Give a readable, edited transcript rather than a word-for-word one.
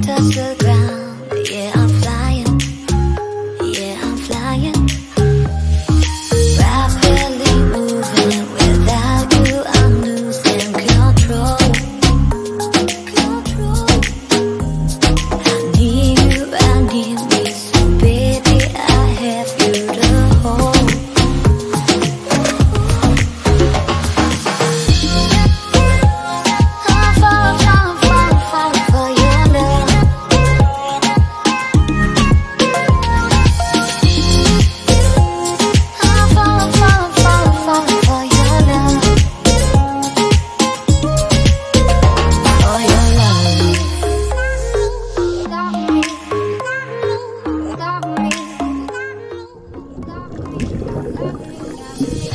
touch the ground. Yeah, I'm flying. Yeah, I'm flying. Rapidly moving. Without you, I'm losing control. I need you, I need me. So baby, I have you to hold. I'm falling for your love. I'm falling for your love. For your love. Got me.